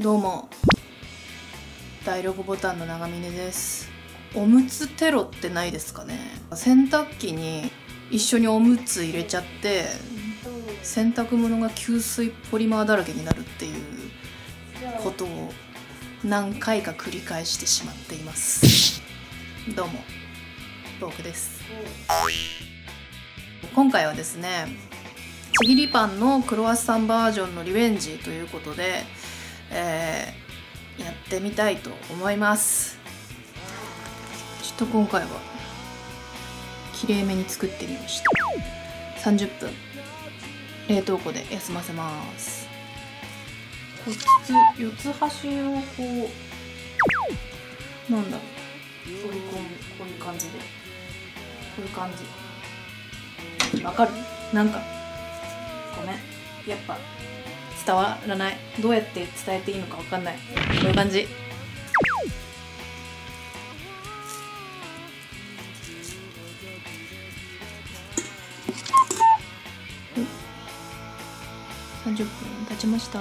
どうも、第6ボタンの長峰です。おむつテロってないですかね。洗濯機に一緒におむつ入れちゃって洗濯物が吸水ポリマーだらけになるっていうことを何回か繰り返してしまっています。どうも、僕です。今回はですね、ちぎりパンのクロワッサンバージョンのリベンジということで、やってみたいと思います。ちょっと今回はきれいめに作ってみました。30分冷凍庫で休ませます。四つ端をこうなんだろう、取り込む、こういう感じで、こういう感じ。わかる？なんかごめん、やっぱ伝わらない。どうやって伝えていいのかわかんない。こういう感じ。30分経ちました。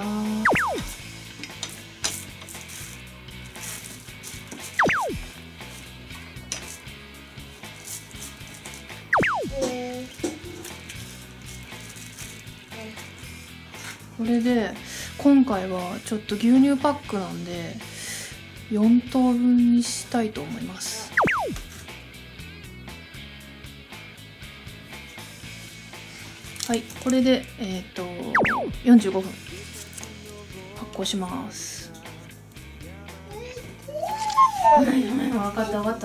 これで今回はちょっと牛乳パックなんで4等分にしたいと思います。はい、これで45分発酵します。分かった分かった。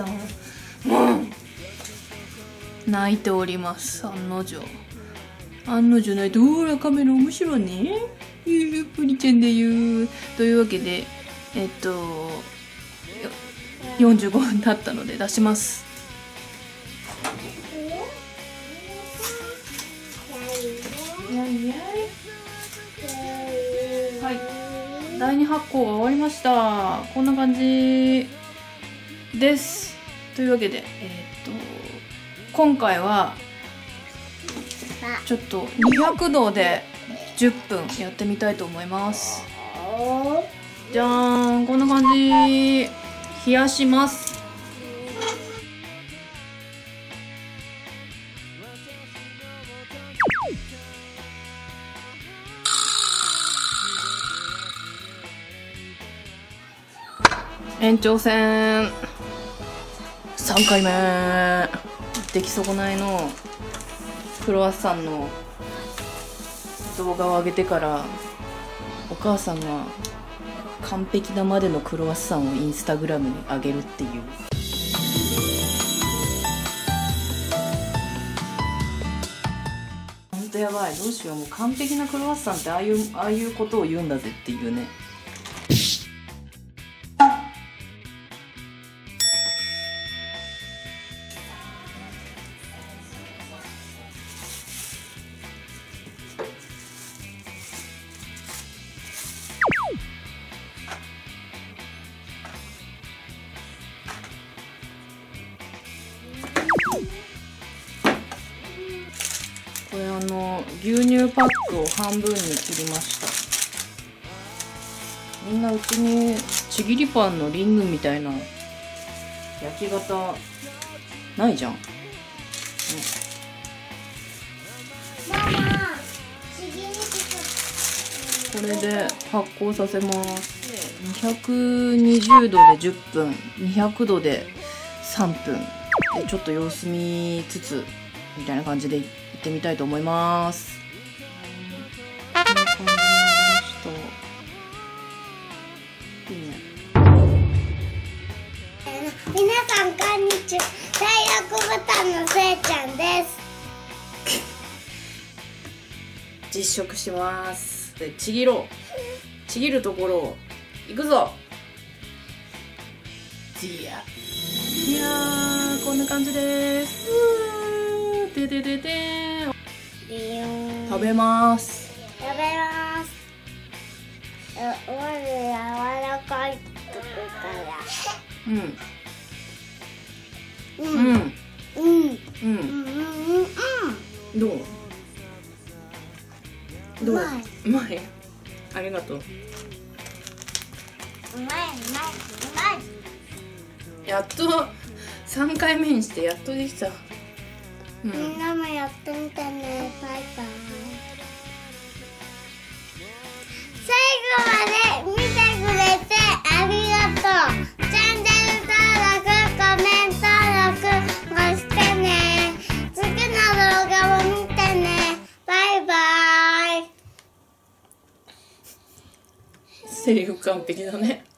泣いております。案の定泣いて、ほらカメラ面白いね、プリちゃんで言う。というわけで45分経ったので出します。はい、第2発酵が終わりました。こんな感じです。というわけで今回はちょっと200度で10分やってみたいと思います。じゃーん、こんな感じ。冷やします。延長戦3回目。出来損ないのクロワッサンの動画を上げてからお母さんが完璧なまでのクロワッサンをインスタグラムに上げるっていう。ほんとやばい、どうしよう。もう完璧なクロワッサンってああいうことを言うんだぜっていうね。これ牛乳パックを半分に切りました。みんなうちにちぎりパンのリングみたいな焼き型ないじゃん。これで発酵させます。220度で10分、200度で3分でちょっと様子見つつみたいな感じでいってみたいと思います。こんな感じになりました。いいね。 皆さんこんにちは。第6ボタンのせいちゃんです。 実食します。で、ちぎるところをいくぞ。いやー、こんな感じです。ででででー。食べます。 食べます。まず柔らかいとこから。 どう？うまい。ありがとう。 うまいうまいうまい。 やっと3回目にしてやっとできた。 みんなもやってみてね。バイバイ。最後まで見てくれてありがとう。チャンネル登録、コメントもしてね。次の動画も見てね。バイバイ。 セリフ完璧だね。